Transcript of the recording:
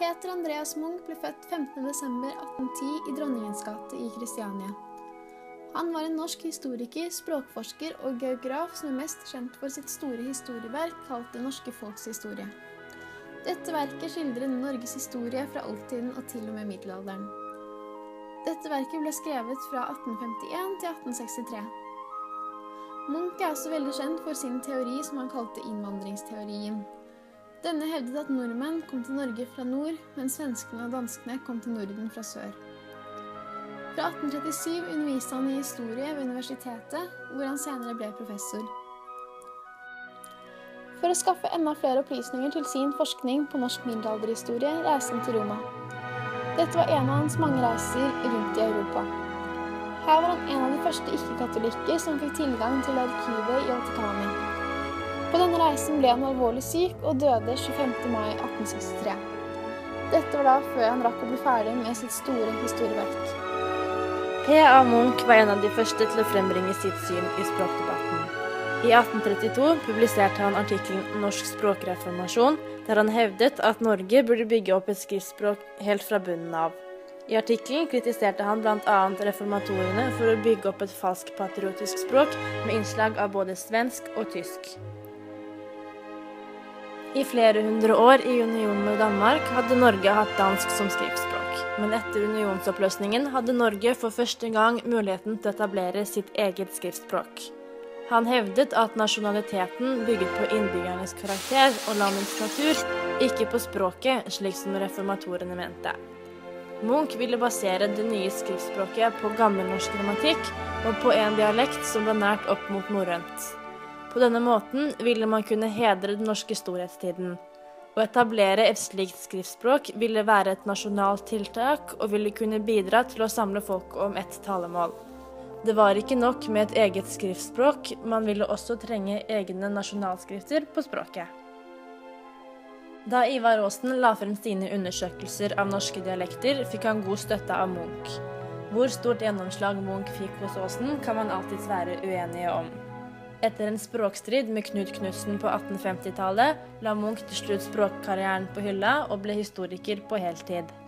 Peter Andreas Munch ble født 15. desember 1810 i Dronningens gate i Kristiania. Han var en norsk historiker, språkforsker og geograf som er mest kjent for sitt store historieverk kalt Det norske folks historie. Dette verket skildrer Norges historie fra oldtiden og til og med middelalderen. Dette verket ble skrevet fra 1851 til 1863. Munch er også veldig kjent for sin teori som han kalte innvandringsteorien. Denne hevdet at nordmenn kom til Norge fra nord, mens svenskene og danskene kom til Norden fra sør. Fra 1837 underviste han i historie ved universitetet, hvor han senere ble professor. For å skaffe enda flere opplysninger til sin forskning på norsk middelalderhistorie reiste han til Roma. Dette var en av hans mange reiser rundt i Europa. Her var han en av de første ikke-katolikker som fikk tilgang til arkivet i Vatikanet. På denne reisen ble han alvorlig syk og døde 25. mai 1863. Dette var da før han rakk å bli ferdig med sitt store historieverk. P.A. Munch var en av de første til å frembringe sitt syn i språkdebatten. I 1832 publiserte han artikkelen Norsk språkreformasjon, der han hevdet at Norge burde bygge opp et skriftspråk helt fra bunnen av. I artikkelen kritiserte han blant annet reformatorene for å bygge opp et falsk patriotisk språk med innslag av både svensk og tysk. I flere hundre år i union med Danmark hadde Norge hatt dansk som skriftspråk. Men etter unionsoppløsningen hadde Norge for første gang muligheten til å etablere sitt eget skriftspråk. Han hevdet at nasjonaliteten bygget på innbyggernes karakter og landets natur, ikke på språket, slik som reformatorene mente. Munch ville basere det nye skriftspråket på gammelnorsk grammatikk og på en dialekt som var nært opp mot norrønt. På denne måten ville man kunne hedre den norske storhetstiden. Å etablere et slikt skriftspråk ville være et nasjonalt tiltak og ville kunne bidra til å samle folk om ett talemål. Det var ikke nok med et eget skriftspråk, man ville også trenge egne nasjonalskrifter på språket. Da Ivar Aasen la frem sine undersøkelser av norske dialekter, fikk han god støtte av Munch. Hvor stort gjennomslag Munch fikk hos Aasen, kan man alltids være uenige om. Etter en språkstrid med Knut Knudsen på 1850-tallet, la Munch til slutt språkkarrieren på hylla og ble historiker på heltid.